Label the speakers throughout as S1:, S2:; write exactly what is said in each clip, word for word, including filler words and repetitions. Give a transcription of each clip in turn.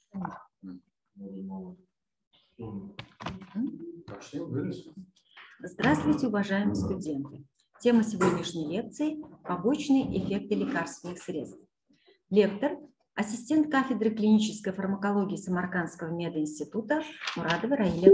S1: Здравствуйте, уважаемые студенты! Тема сегодняшней лекции – побочные эффекты лекарственных средств. Лектор, ассистент кафедры клинической фармакологии Самаркандского мединститута Мурадова Раиля.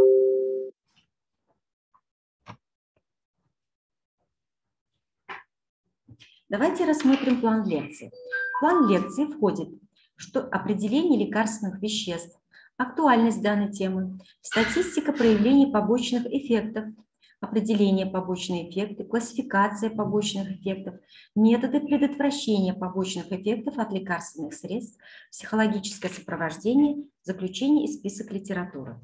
S1: Давайте рассмотрим план лекции. В план лекции входит что определение лекарственных веществ, актуальность данной темы, статистика проявлений побочных эффектов, определение побочных эффектов, классификация побочных эффектов, методы предотвращения побочных эффектов от лекарственных средств, психологическое сопровождение, заключение и список литературы.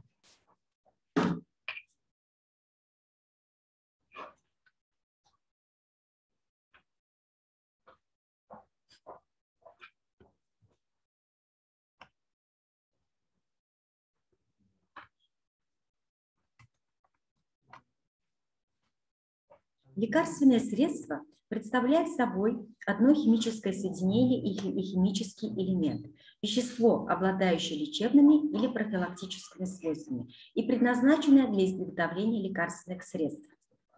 S1: Лекарственное средство представляет собой одно химическое соединение и химический элемент, вещество, обладающее лечебными или профилактическими свойствами и предназначенное для изготовления лекарственных средств.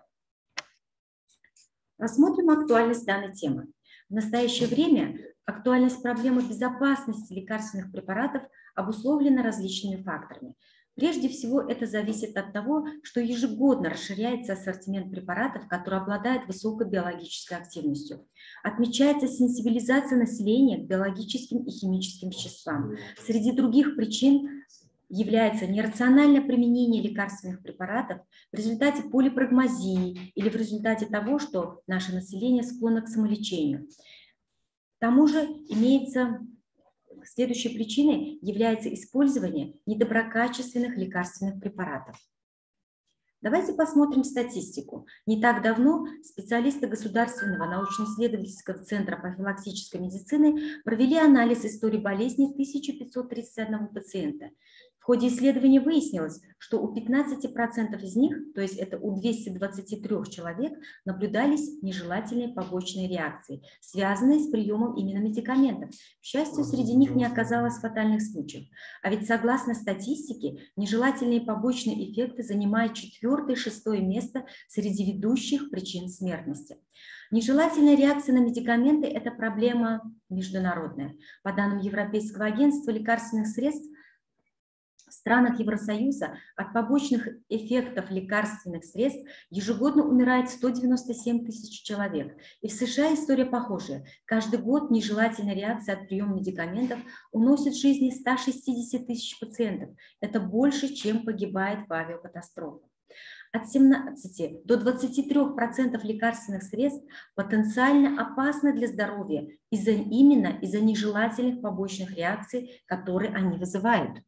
S1: Рассмотрим актуальность данной темы. В настоящее время актуальность проблемы безопасности лекарственных препаратов обусловлена различными факторами. Прежде всего, это зависит от того, что ежегодно расширяется ассортимент препаратов, которые обладают высокой биологической активностью. Отмечается сенсибилизация населения к биологическим и химическим веществам. Среди других причин является нерациональное применение лекарственных препаратов в результате полипрагмазии или в результате того, что наше население склонно к самолечению. К тому же имеется... Следующей причиной является использование недоброкачественных лекарственных препаратов. Давайте посмотрим статистику. Не так давно специалисты Государственного научно-исследовательского центра профилактической медицины провели анализ истории болезни тысячи пятисот тридцати одного пациента. В ходе исследования выяснилось, что у пятнадцати процентов из них, то есть это у двухсот двадцати трёх человек, наблюдались нежелательные побочные реакции, связанные с приемом именно медикаментов. К счастью, среди них не оказалось фатальных случаев. А ведь согласно статистике, нежелательные побочные эффекты занимают четвёртое и шестое место среди ведущих причин смертности. Нежелательная реакция на медикаменты – это проблема международная. По данным Европейского агентства лекарственных средств, в странах Евросоюза от побочных эффектов лекарственных средств ежегодно умирает сто девяносто семь тысяч человек. И в США история похожая. Каждый год нежелательная реакция от приема медикаментов уносит жизни ста шестидесяти тысяч пациентов. Это больше, чем погибает в авиакатастрофах. От семнадцати до двадцати трёх процентов лекарственных средств потенциально опасны для здоровья из-за, именно из-за нежелательных побочных реакций, которые они вызывают.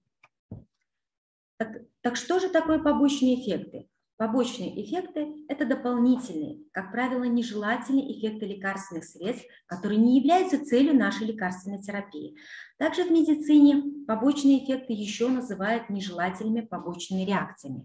S1: Так, так что же такое побочные эффекты? Побочные эффекты – это дополнительные, как правило, нежелательные эффекты лекарственных средств, которые не являются целью нашей лекарственной терапии. Также в медицине побочные эффекты еще называют нежелательными побочными реакциями.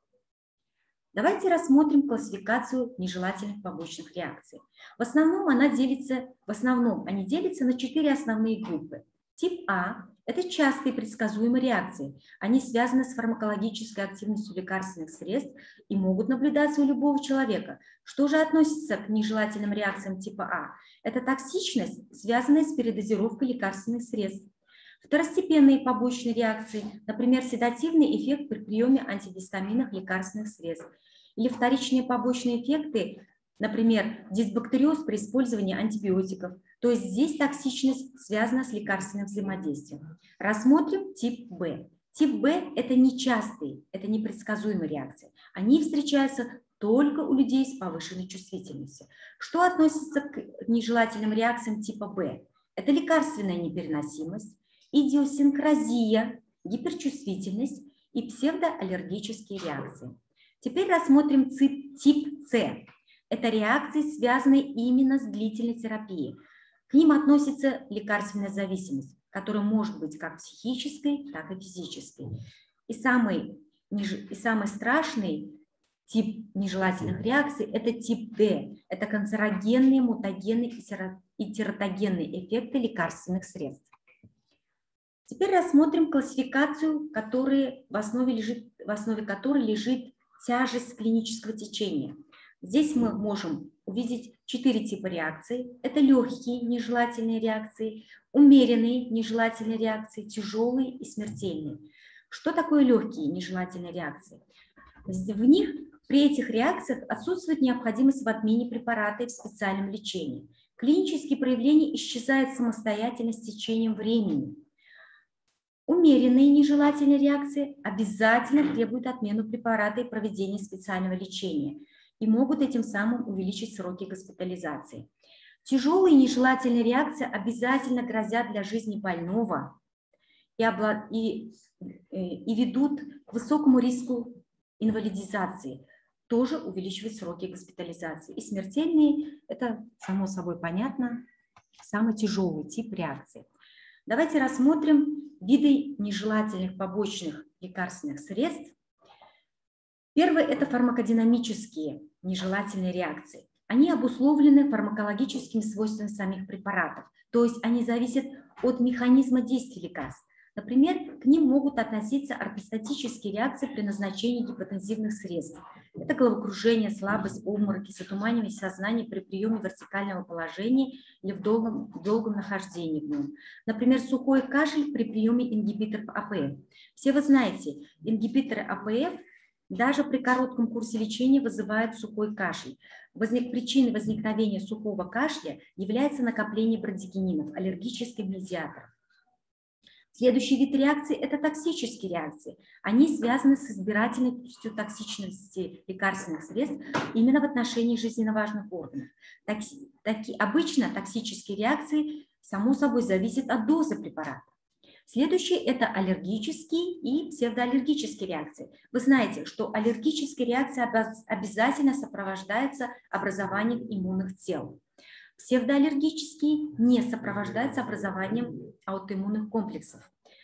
S1: Давайте рассмотрим классификацию нежелательных побочных реакций. В основном, она делится, в основном они делятся на четыре основные группы. Тип А – это частые предсказуемые реакции. Они связаны с фармакологической активностью лекарственных средств и могут наблюдаться у любого человека. Что же относится к нежелательным реакциям типа А? Это токсичность, связанная с передозировкой лекарственных средств. Второстепенные побочные реакции, например, седативный эффект при приеме антигистаминных лекарственных средств. Или вторичные побочные эффекты, например, дисбактериоз при использовании антибиотиков. То есть здесь токсичность связана с лекарственным взаимодействием. Рассмотрим тип Б. Тип Б – это нечастые, это непредсказуемые реакции. Они встречаются только у людей с повышенной чувствительностью. Что относится к нежелательным реакциям типа Б? Это лекарственная непереносимость, идиосинкразия, гиперчувствительность и псевдоаллергические реакции. Теперь рассмотрим тип С. Это реакции, связанные именно с длительной терапией. К ним относится лекарственная зависимость, которая может быть как психической, так и физической. И самый, и самый страшный тип нежелательных реакций – это тип Д. Это канцерогенные, мутагенные и тератогенные эффекты лекарственных средств. Теперь рассмотрим классификацию, которая, в, основе лежит, в основе которой лежит тяжесть клинического течения. Здесь мы можем увидеть четыре типа реакций. Это легкие нежелательные реакции, умеренные нежелательные реакции, тяжелые и смертельные. Что такое легкие нежелательные реакции? В них, при этих реакциях отсутствует необходимость в отмене препарата и в специальном лечении. Клинические проявления исчезают самостоятельно с течением времени. Умеренные нежелательные реакции обязательно требуют отмену препарата и проведения специального лечения и могут этим самым увеличить сроки госпитализации. Тяжелые нежелательные реакции обязательно грозят для жизни больного и, обла... и, и ведут к высокому риску инвалидизации, тоже увеличивают сроки госпитализации. И смертельные – это, само собой понятно, самый тяжелый тип реакции. Давайте рассмотрим виды нежелательных побочных лекарственных средств. Первое – это фармакодинамические нежелательные реакции. Они обусловлены фармакологическими свойствами самих препаратов, то есть они зависят от механизма действия лекарств. Например, к ним могут относиться ортостатические реакции при назначении гипотензивных средств. Это головокружение, слабость, обмороки, затуманивание сознания при приеме вертикального положения или в долгом, долгом нахождении в нем. Например, сухой кашель при приеме ингибиторов А П Ф. Все вы знаете, ингибиторы А П Ф даже при коротком курсе лечения вызывают сухой кашель. Возник, причиной возникновения сухого кашля является накопление брадикининов, аллергических медиаторов. Следующий вид реакции – это токсические реакции. Они связаны с избирательностью токсичности лекарственных средств именно в отношении жизненно важных органов. Токси, таки, обычно токсические реакции, само собой, зависят от дозы препарата. Следующие – это аллергические и псевдоаллергические реакции. Вы знаете, что аллергические реакции обязательно сопровождаются образованием иммунных тел. Псевдоаллергические не сопровождаются образованием аутоиммунных комплексов.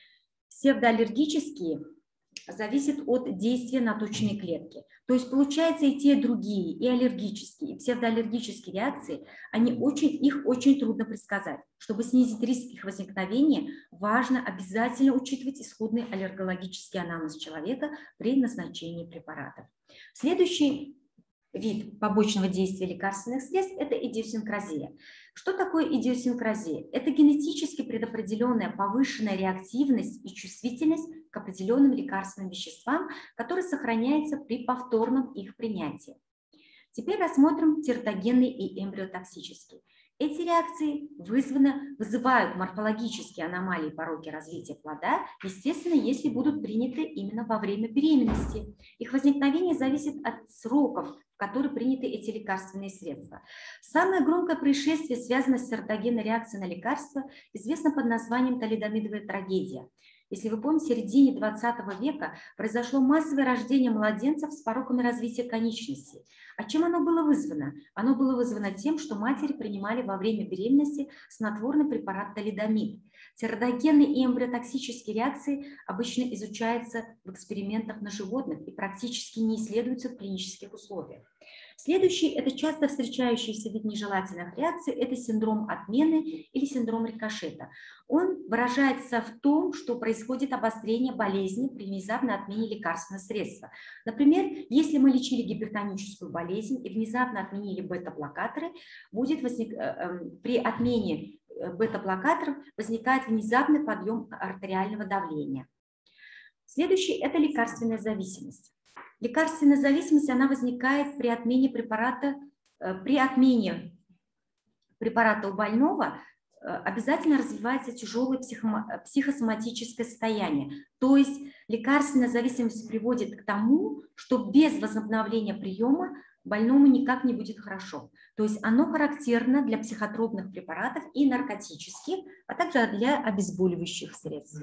S1: Псевдоаллергические зависят от действия на точные клетки. То есть получается и те, и другие, и аллергические, и псевдоаллергические реакции, они очень, их очень трудно предсказать. Чтобы снизить риск их возникновения, важно обязательно учитывать исходный аллергологический анамнез человека при назначении препаратов. Следующий вид побочного действия лекарственных средств – это идиосинкразия. Что такое идиосинкразия? Это генетически предопределенная повышенная реактивность и чувствительность к определенным лекарственным веществам, которые сохраняются при повторном их принятии. Теперь рассмотрим тератогенные и эмбриотоксические. Эти реакции вызваны, вызывают морфологические аномалии пороки развития плода, естественно, если будут приняты именно во время беременности. Их возникновение зависит от сроков, в которые приняты эти лекарственные средства. Самое громкое происшествие, связанное с тератогенной реакцией на лекарства, известно под названием талидомидовая трагедия. Если вы помните, в середине двадцатого века произошло массовое рождение младенцев с пороками развития конечностей. А чем оно было вызвано? Оно было вызвано тем, что матери принимали во время беременности снотворный препарат талидомид. Тератогенные и эмбриотоксические реакции обычно изучаются в экспериментах на животных и практически не исследуются в клинических условиях. Следующий – это часто встречающийся вид нежелательных реакций – это синдром отмены или синдром рикошета. Он выражается в том, что происходит обострение болезни при внезапной отмене лекарственного средства. Например, если мы лечили гипертоническую болезнь и внезапно отменили бета-блокаторы, будет возник... при отмене бета-блокаторов возникает внезапный подъем артериального давления. Следующий – это лекарственная зависимость. Лекарственная зависимость, она возникает при отмене препарата, при отмене препарата у больного обязательно развивается тяжелое психосоматическое состояние. То есть лекарственная зависимость приводит к тому, что без возобновления приема больному никак не будет хорошо. То есть оно характерно для психотропных препаратов и наркотических, а также для обезболивающих средств.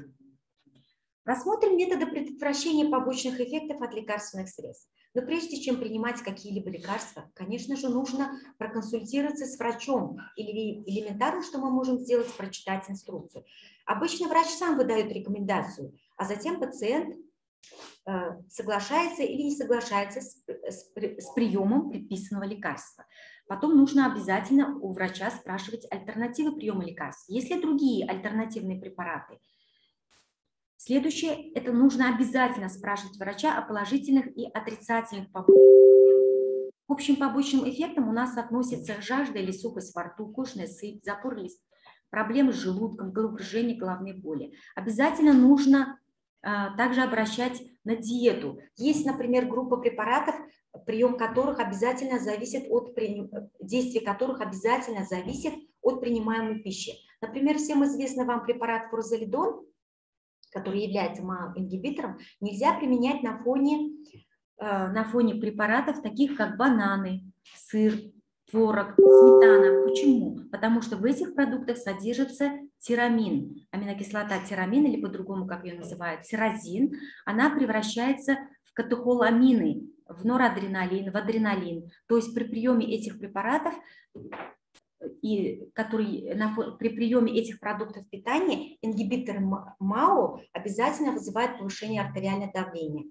S1: Рассмотрим методы предотвращения побочных эффектов от лекарственных средств. Но прежде чем принимать какие-либо лекарства, конечно же, нужно проконсультироваться с врачом. Или элементарно, что мы можем сделать, прочитать инструкцию. Обычно врач сам выдает рекомендацию, а затем пациент э, соглашается или не соглашается с, с, с приемом предписанного лекарства. Потом нужно обязательно у врача спрашивать альтернативы приема лекарств. Есть ли другие альтернативные препараты? Следующее, это нужно обязательно спрашивать врача о положительных и отрицательных побочных эффектах. К общим побочным эффектам у нас относятся жажда или сухость во рту, кожная сыпь, запор или проблемы с желудком, головокружение, головные боли. Обязательно нужно а, также обращать на диету. Есть, например, группа препаратов, прием которых обязательно зависит от действия которых обязательно зависит от принимаемой пищи. Например, всем известный вам препарат фурозолидон, который является МАО-ингибитором, нельзя применять на фоне, э, на фоне препаратов, таких как бананы, сыр, творог, сметана. Почему? Потому что в этих продуктах содержится тирамин, аминокислота тирамин, или по-другому, как ее называют, тирозин. Она превращается в катехоламины, в норадреналин, в адреналин. То есть при приеме этих препаратов и который на, при приеме этих продуктов питания ингибитор МАО обязательно вызывает повышение артериального давления.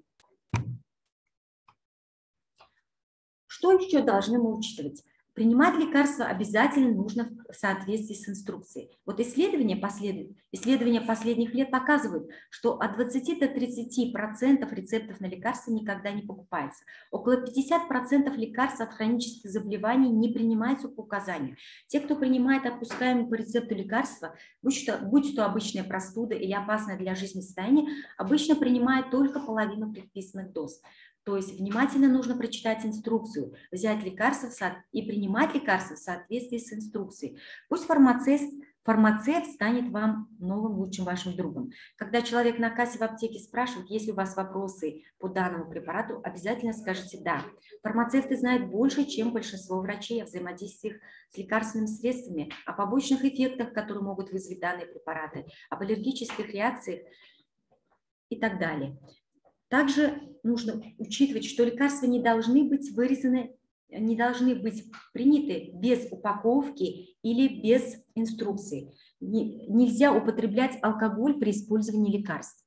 S1: Что еще должны мы учитывать? Принимать лекарства обязательно нужно в соответствии с инструкцией. Вот исследования, послед... исследования последних лет показывают, что от двадцати до тридцати процентов рецептов на лекарства никогда не покупается. Около пятидесяти процентов лекарств от хронических заболеваний не принимаются по указанию. Те, кто принимает отпускаемые по рецепту лекарства, будь то, будь то обычная простуда или опасное для жизни состояние, обычно принимают только половину предписанных доз. То есть внимательно нужно прочитать инструкцию, взять лекарства и принимать лекарства в соответствии с инструкцией. Пусть фармацевт, фармацевт станет вам новым лучшим вашим другом. Когда человек на кассе в аптеке спрашивает, есть ли у вас вопросы по данному препарату, обязательно скажите «да». Фармацевты знают больше, чем большинство врачей о взаимодействиях с лекарственными средствами, о побочных эффектах, которые могут вызвать данные препараты, об аллергических реакциях и так далее. Также нужно учитывать, что лекарства не должны быть вырезаны, не должны быть приняты без упаковки или без инструкции. Нельзя употреблять алкоголь при использовании лекарств.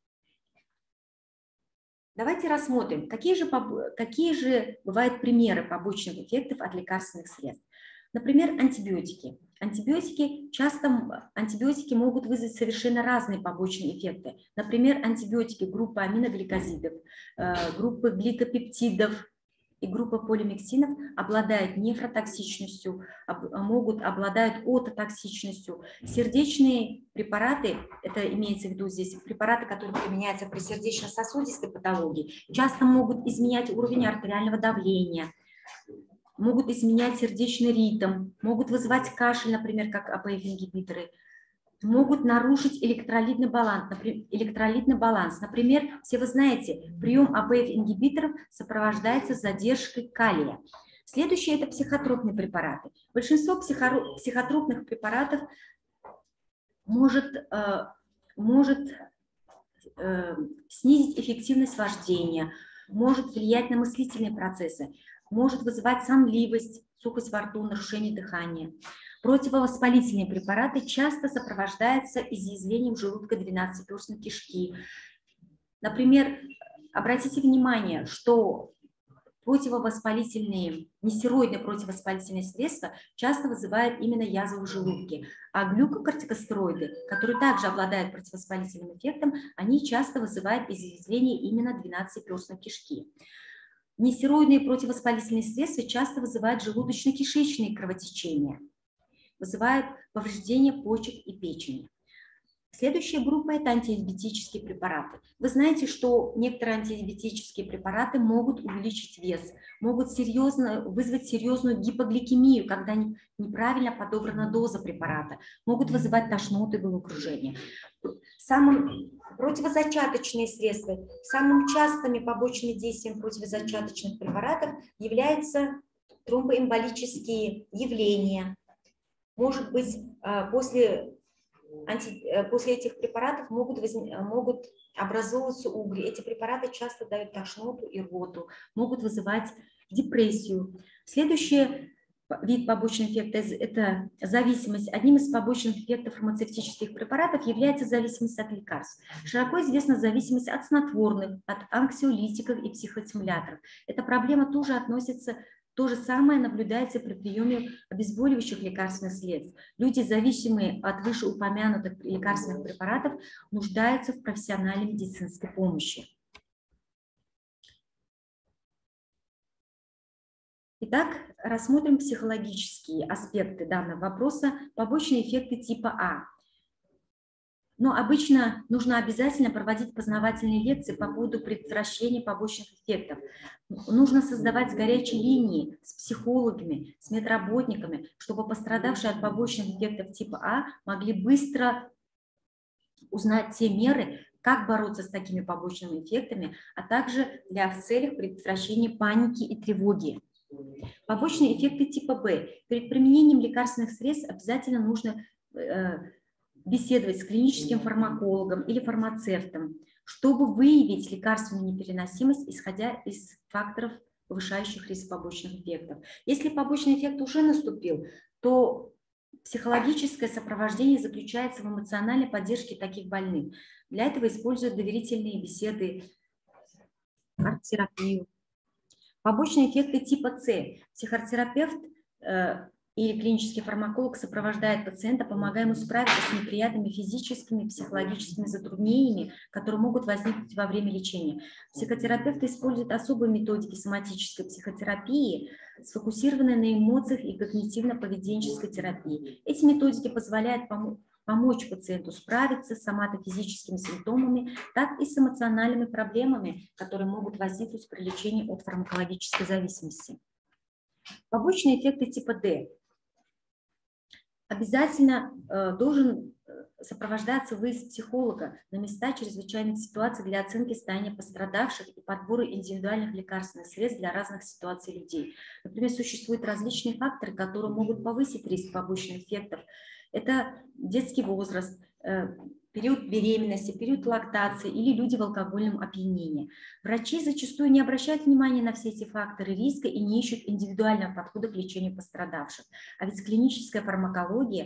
S1: Давайте рассмотрим, какие же, какие же бывают примеры побочных эффектов от лекарственных средств. Например, антибиотики. Антибиотики, часто антибиотики могут вызвать совершенно разные побочные эффекты. Например, антибиотики группы аминогликозидов, группы гликопептидов и группа полимиксинов обладают нефротоксичностью, могут обладать ототоксичностью. Сердечные препараты, это имеется в виду здесь, препараты, которые применяются при сердечно-сосудистой патологии, часто могут изменять уровень артериального давления, могут изменять сердечный ритм, могут вызывать кашель, например, как АПФ-ингибиторы, могут нарушить электролитный баланс, например, электролитный баланс. Например, все вы знаете, прием АПФ-ингибиторов сопровождается задержкой калия. Следующее – это психотропные препараты. Большинство психотропных препаратов может, э, может э, снизить эффективность вождения, может влиять на мыслительные процессы, может вызывать сонливость, сухость во рту, нарушение дыхания. Противовоспалительные препараты часто сопровождаются изъязвлением желудка двенадцатиперстной кишки. Например, обратите внимание, что противовоспалительные, нестероидные противовоспалительные средства часто вызывают именно язву в желудке, а глюкокортикостероиды, которые также обладают противовоспалительным эффектом, они часто вызывают изъязвление именно двенадцатиперстной кишки. Нестероидные противовоспалительные средства часто вызывают желудочно-кишечные кровотечения, вызывают повреждение почек и печени. Следующая группа – это антидиабетические препараты. Вы знаете, что некоторые антидиабетические препараты могут увеличить вес, могут серьезно, вызвать серьезную гипогликемию, когда неправильно подобрана доза препарата, могут вызывать тошноту и головокружение. Самым противозачаточные средства, самым частыми побочными действиями противозачаточных препаратов являются тромбоэмболические явления. Может быть, после, анти, после этих препаратов могут, могут образовываться угли. Эти препараты часто дают тошноту и рвоту, могут вызывать депрессию. Следующий вид побочных эффектов – это зависимость. Одним из побочных эффектов фармацевтических препаратов является зависимость от лекарств. Широко известна зависимость от снотворных, от анксиолитиков и психостимуляторов. Эта проблема тоже относится То же самое наблюдается при приеме обезболивающих лекарственных средств. Люди, зависимые от вышеупомянутых лекарственных препаратов, нуждаются в профессиональной медицинской помощи. Итак, рассмотрим психологические аспекты данного вопроса, побочные эффекты типа А. Но обычно нужно обязательно проводить познавательные лекции по поводу предотвращения побочных эффектов. Нужно создавать горячие линии с психологами, с медработниками, чтобы пострадавшие от побочных эффектов типа А могли быстро узнать те меры, как бороться с такими побочными эффектами, а также для в целях предотвращения паники и тревоги. Побочные эффекты типа Б. Перед применением лекарственных средств обязательно нужно э, беседовать с клиническим фармакологом или фармацевтом, чтобы выявить лекарственную непереносимость, исходя из факторов, повышающих риск побочных эффектов. Если побочный эффект уже наступил, то психологическое сопровождение заключается в эмоциональной поддержке таких больных. Для этого используют доверительные беседы, арт-терапию. Побочные эффекты типа С. Психотерапевт э, или клинический фармаколог сопровождает пациента, помогая ему справиться с неприятными физическими и психологическими затруднениями, которые могут возникнуть во время лечения. Психотерапевт использует особые методики соматической психотерапии, сфокусированные на эмоциях и когнитивно-поведенческой терапии. Эти методики позволяют помочь помочь пациенту справиться с соматофизическими симптомами, так и с эмоциональными проблемами, которые могут возникнуть при лечении от фармакологической зависимости. Побочные эффекты типа Д. Обязательно э, должен сопровождаться выезд психолога на места чрезвычайных ситуаций для оценки состояния пострадавших и подбора индивидуальных лекарственных средств для разных ситуаций людей. Например, существуют различные факторы, которые могут повысить риск побочных эффектов. Это детский возраст, период беременности, период лактации или люди в алкогольном опьянении. Врачи зачастую не обращают внимания на все эти факторы риска и не ищут индивидуального подхода к лечению пострадавших. А ведь клиническая фармакология,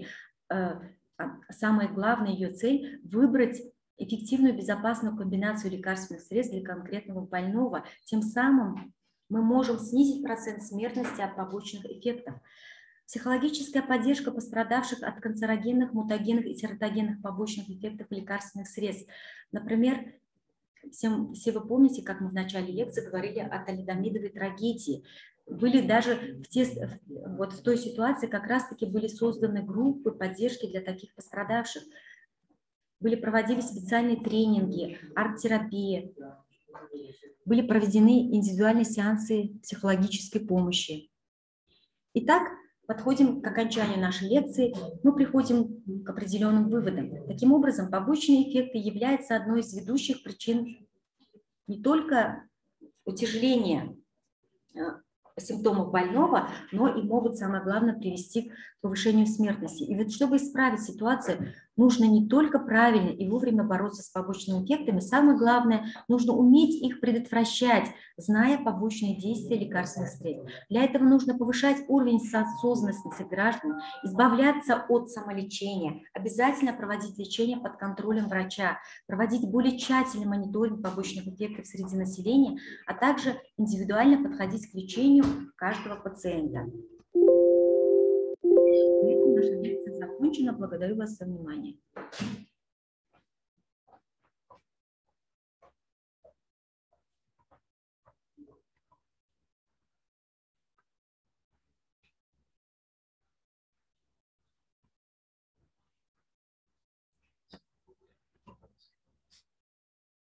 S1: самая главная ее цель – выбрать эффективную безопасную комбинацию лекарственных средств для конкретного больного. Тем самым мы можем снизить процент смертности от побочных эффектов. Психологическая поддержка пострадавших от канцерогенных, мутагенных и тератогенных побочных эффектов лекарственных средств. Например, всем, все вы помните, как мы в начале лекции говорили о талидомидовой трагедии. Были даже в, те, вот в той ситуации как раз-таки были созданы группы поддержки для таких пострадавших. Были проводили специальные тренинги, арт-терапия, были проведены индивидуальные сеансы психологической помощи. Итак, подходим к окончанию нашей лекции, мы приходим к определенным выводам. Таким образом, побочные эффекты являются одной из ведущих причин не только утяжеления симптомов больного, но и могут, самое главное, привести к повышению смертности. И вот чтобы исправить ситуацию, нужно не только правильно и вовремя бороться с побочными эффектами, самое главное, нужно уметь их предотвращать, зная побочные действия лекарственных средств. Для этого нужно повышать уровень осознанности граждан, избавляться от самолечения, обязательно проводить лечение под контролем врача, проводить более тщательный мониторинг побочных эффектов среди населения, а также индивидуально подходить к лечению каждого пациента. На этом наша лекция закончена. Благодарю вас за внимание.